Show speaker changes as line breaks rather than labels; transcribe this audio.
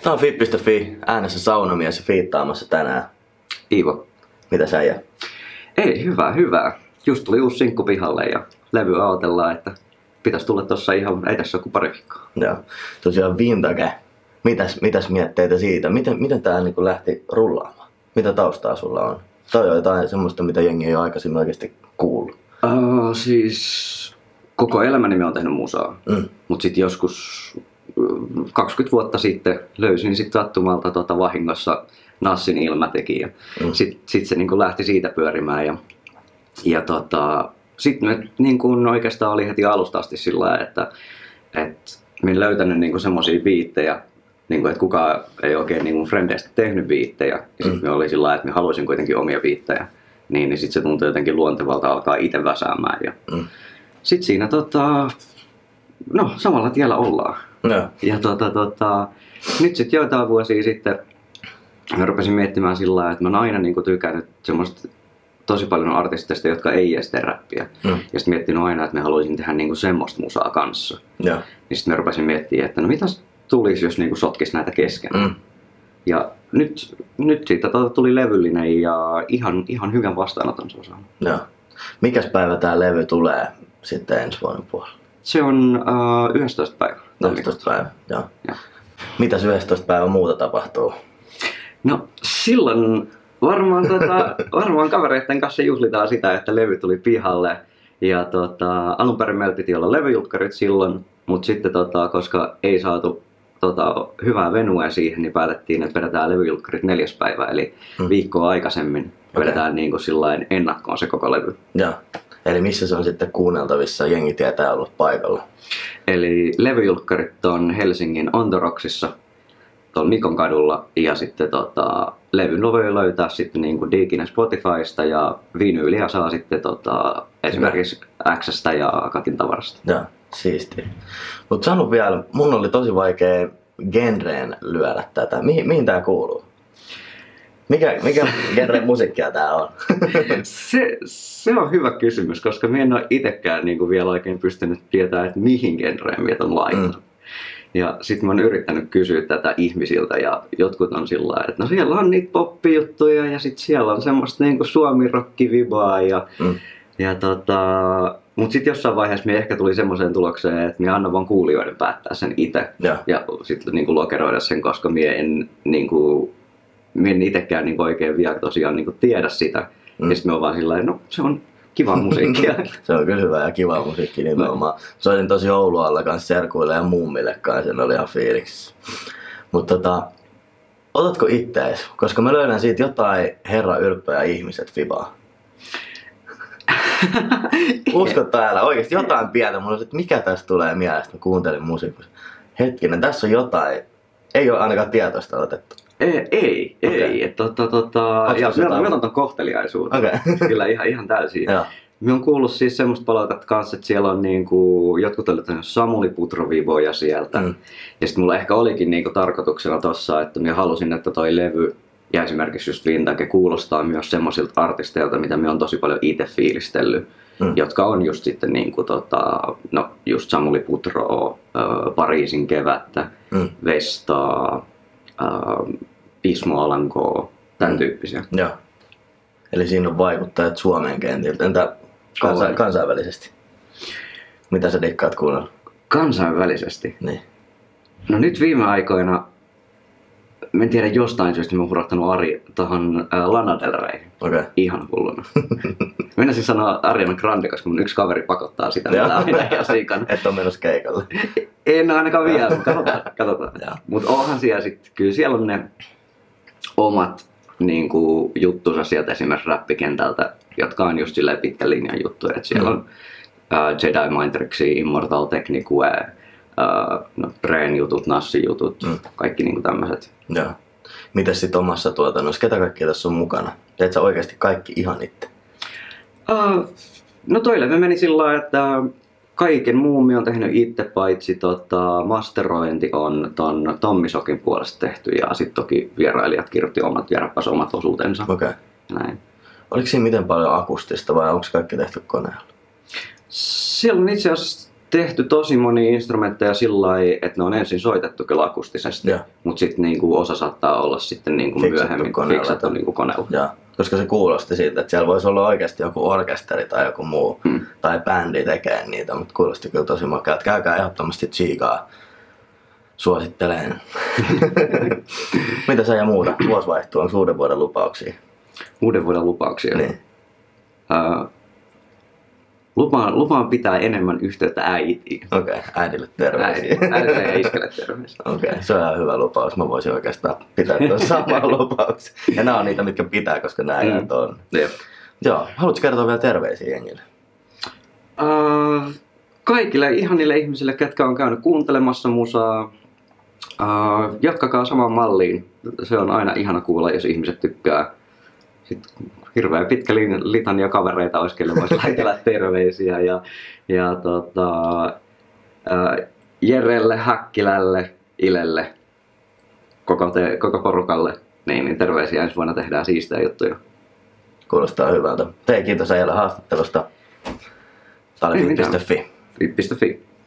Tää on Fit.fi, äänessä saunomies ja fiittaamassa tänään.
Iivo.
Mitä sä jää?
Ei, hyvä. Just tuli uusi sinkku pihalle ja levy odotellaan, että pitäisi tulla tossa ihan, ei tässä ole kuin pari viikkoa.
Joo. Tosiaan Vintage. Mitäs mietteitä siitä? Miten tää niin lähti rullaamaan? Mitä taustaa sulla on? Toi on jotain semmoista, mitä jengi ei ole aikaisemmin oikeasti kuullut.
Siis koko elämäni mä oon tehnyt musaa. Mut sit joskus 20 vuotta sitten löysin sit sattumalta vahingossa Nassin Ilmatekijä. Sit se niin lähti siitä pyörimään ja sitten me niin oikeastaan oli heti alusta asti sillä lailla, että mä en löytänyt niin semmosia biittejä, niin että kukaan ei oikein niin frendeistä tehnyt biittejä. Ja sitten me oli sillä lailla, että mä haluaisin kuitenkin omia biittejä. Niin sitten se tuntui jotenkin luontevalta alkaa itse väsäämään. Ja sitten siinä samalla tiellä ollaan. Ja nyt sitten joitain vuosia sitten mä rupesin miettimään sillä lailla, että mä oon aina niin tykännyt semmoista tosi paljon artisteista, jotka ei edes tee räppiä. Ja sitten miettinyt aina, että mä haluaisin tehdä niin semmoista musaa kanssa. Ja sitten mä rupesin miettimään, että no mitäs tulisi, jos niin sotkisi näitä kesken. Ja nyt siitä tuli levyllinen ja ihan hyvän vastaanoton se on saanut.
Joo. Mikäs päivä tää levy tulee sitten ensi vuoden puolella?
Se on 11. päivä.
11. päivä, joo. Mitäs 11. päivä muuta tapahtuu?
No silloin varmaan kavereiden kanssa juhlitaan sitä, että levy tuli pihalle. Ja alun perin meillä piti olla levyjulkkarit silloin, mutta sitten koska ei saatu hyvää venuea siihen, niin päätettiin, että vedetään levyjulkkarit 4. päivä, eli viikkoa aikaisemmin vedetään niin kuin sillain ennakkoon se koko levy.
Joo. Eli missä se on sitten kuunneltavissa, jengi tietää ollut paikalla?
Eli levyjulkkarit on Helsingin On The Rocksissa, tuolla Mikon kadulla, ja sitten levyn voi löytää sitten niin kuin diikinä Spotifysta, ja vinyyliä saa sitten esimerkiksi X:stä ja Katin tavarasta.
Joo, siistiä. Mutta sano vielä, mun oli tosi vaikea genreen lyödä tätä. Mihin tää kuuluu? Mikä genren musiikkia tää on?
Se on hyvä kysymys, koska mä en ole itsekään niinku vielä oikein pystynyt tietämään, että mihin genreen mä on laittanut. Ja sit mä oon yrittänyt kysyä tätä ihmisiltä ja jotkut on sillä lailla, että no siellä on niitä poppijuttuja ja sit siellä on semmoista niinku suomi-rock-vibaa mut sit jossain vaiheessa me ehkä tuli semmoiseen tulokseen, että mä annan vaan kuulijoiden päättää sen itse ja sit niinku lokeroida sen, koska mä en itekään niinku oikein vielä tosiaan niinku tiedä sitä. Ja sit mä oon vaan sillä lailla, no se on kivaa musiikkia.
Se on kyllä hyvää ja kivaa musiikkia nimenomaan. Soitin tosi Oulualla kanssa serkuille ja mummille kanssa, ne oli ihan fiiliksissä. Mutta otatko ittees? Koska mä löydän siitä jotain herra ylppö ja ihmiset vibaa. Usko täällä oikeesti jotain pientä. Mulla on että mikä tästä tulee mielestä, mä kuuntelin musiikkia. Hetkinen, tässä on jotain. Ei ole ainakaan tietoista otettu.
Ei. Ja mä otan ton kohteliaisuuden. Kyllä ihan täysin. Mä oon kuullut siis semmoista palautetta kanssa, että siellä on niinku, jotkut on löytänyt Samuli Putro-vivoja sieltä. Ja sit mulla ehkä olikin niinku tarkoituksena tossa, että mä halusin, että toi levy ja esimerkiksi just Vintage kuulostaa myös semmoisilta artisteilta, mitä mä oon tosi paljon itse fiilistellyt. Jotka on just sitten niinku just Samuli Putro, Pariisin kevättä, Vestaa, Ismo Alankoa, tämän tyyppisiä.
Joo. Eli siinä on vaikuttajat Suomen kentiltä. Entä kansainvälisesti? Mitä sä dikkaat kuunnella?
Kansainvälisesti?
Niin.
No nyt viime aikoina, mä en tiedä jostain syystä, mä oon hurahtanut Ari tohon Lana Del Reyhin. Ihan hulluna. Mennä siis sanoa Ariana Grande, koska mun yksi kaveri pakottaa sitä, mitä aina jasikan.
Et on menossa keikalle.
En ainakaan vielä, katsotaan. Mutta onhan siellä sitten, kyllä siellä on ne omat niinku, juttunsa sieltä esimerkiksi räppikentältä, jotka on just silleen pitkän linjan juttuja. Et siellä on Jedi Mind Tricksia, Immortal Technique, Brain jutut, Nassin jutut, kaikki niinku tämmöiset.
Joo. Mitäs sit omassa tuotannossa? Ketä kaikkia tässä on mukana? Teet sä oikeasti kaikki ihan itse?
No toi levy meni sillä lailla, että kaiken muun mä oon tehnyt itse, paitsi masterointi on ton Tommi Sokin puolesta tehty ja sit toki vierailijat kirjoitti järppäs omat osuutensa. Näin.
Oliko siinä miten paljon akustista vai onko kaikki tehty koneella?
Siellä on itse asiassa tehty tosi monia instrumentteja sillä lailla, että ne on ensin soitettu kyllä akustisesti, mutta sitten niinku osa saattaa olla sitten niinku myöhemmin fiksattu niinku koneella.
Ja, koska se kuulosti siitä, että siellä voisi olla oikeasti joku orkesteri tai joku muu tai bändi tekee niitä, mutta kuulosti kyllä tosi makea. Käykää ehdottomasti tsiikaa. Suosittelen. Mitä sä ja muuta? Vuosi vaihtuu, onko uuden vuoden lupauksia?
Uuden vuoden lupauksia?
Niin.
Lupaan pitää enemmän yhteyttä äitiin.
Okei, äidille terveisiä.
Äidille ja iskelle terveisiä.
Okei, se on ihan hyvä lupaus. Mä voisin oikeastaan pitää tuon saman lupauksen. Ja nämä on niitä, mitkä pitää, koska nämä eivät on. Joo, haluatko kertoa vielä terveisiä jengille?
Kaikille ihanille ihmisille, ketkä on käynyt kuuntelemassa musaa, jatkakaa samaan malliin. Se on aina ihana kuulla, jos ihmiset tykkää. Sitten hirveän pitkä litania kavereita olisi, kelle voisi laitella terveisiä. Jerelle, Häkkilälle, Ilelle, koko porukalle. Niin terveisiä, ensi vuonna tehdään siistejä juttuja.
Kuulostaa hyvältä. Kiitos Eila haastattelusta. Tämä oli Fit.fi.
Fit.fi.